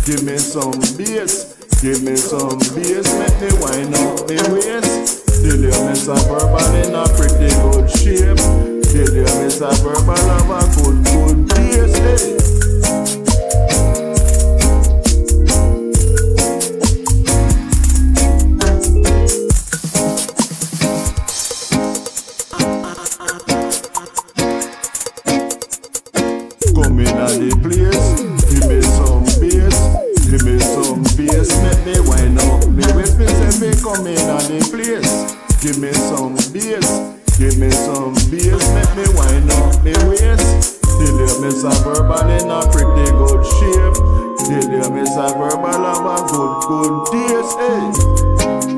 Give me some bass. Give me some bass, make me wind up me waist. Till you miss a verbal in a pretty good shape. Till you miss a verbal of a good bass, hey. Come in at the place, give me some bass. Give me some bass, make me wind up me waist. Me say me come in at the place. Give me some bass, give me some bass, make me wind up me waist. Till you miss a verbal in a pretty good shape. Till you miss a verbal of a good taste, hey.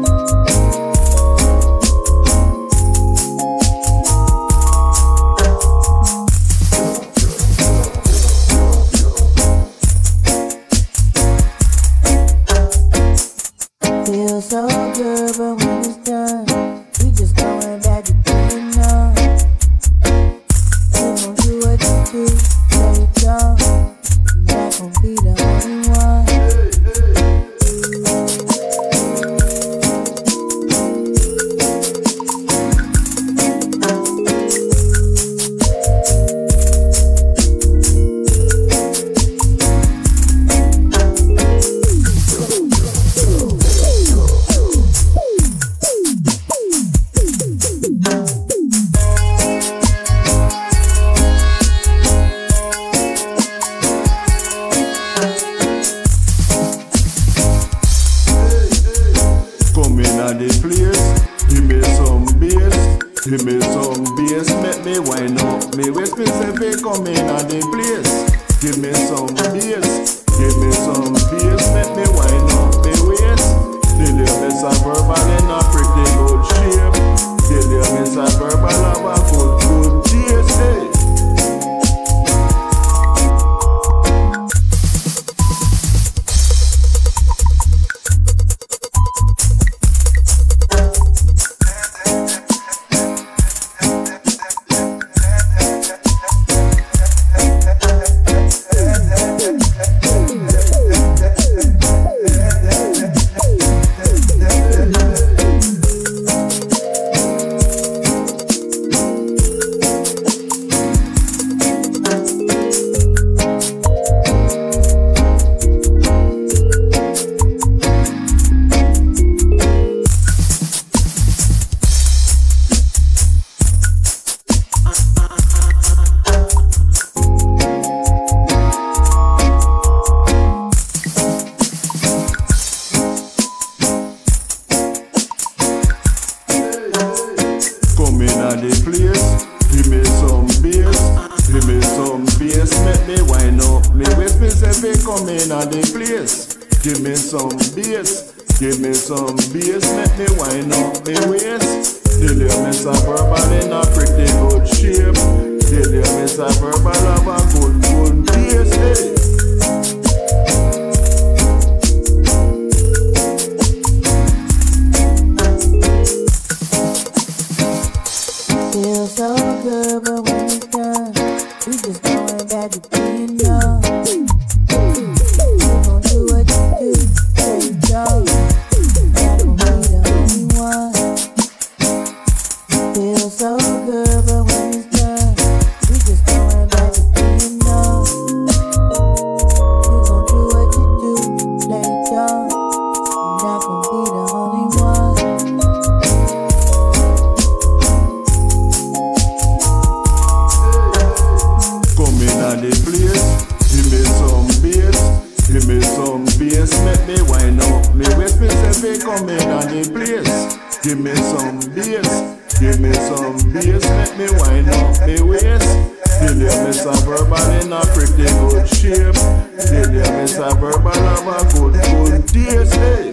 Feels so good, but when it's done, we just going back to being numb. You gon' do what you do, let it go. You're not gon' be the only one. The place, give me some bass, give me some bass, make me wind up me waist. Me say me come in at the place, give me some bass, give me some bass, make me wind up me waist. Till you miss a verbal in a pretty good shape, till you miss a verbal of a good taste, hey. Come in at the place, give me some bass, give me some bass, make me wind up me waist. Me say me come in at the place, give me some bass, give me some bass, make me wind up me waist. Till you miss a verbal in a pretty good shape, till you miss a verbal of a good taste, hey. Feels so good, but when it's done, we just going back to being numb. You gon' do what you do, let it go. You're not gon' be the only one. Feels so good, but when it's done, we just going back to being numb. You gon' do what you do, let it go. You're not gon' be the only one. Come in at the place, give me some bass, give me some bass, make me wind up me waist. Me say me come in at the place, give me some bass, give me some bass, make me wind up me waist. Till you miss a verbal in a pretty good shape, till you miss a verbal of a good taste, hey.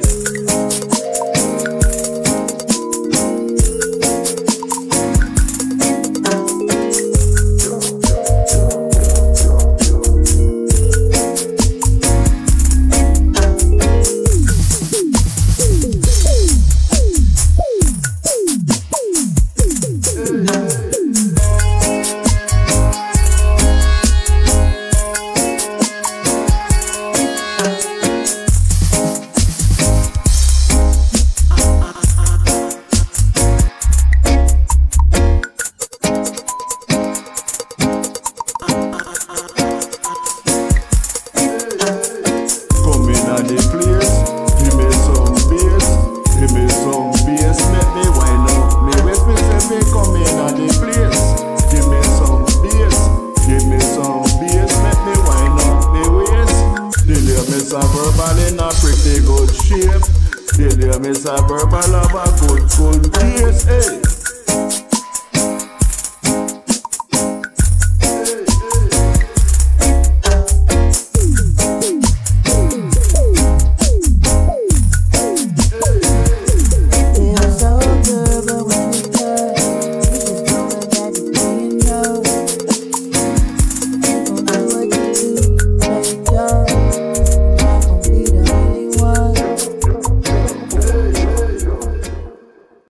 a verbal in a pretty good shape. Tell you, Miss a verbal of a good taste, hey.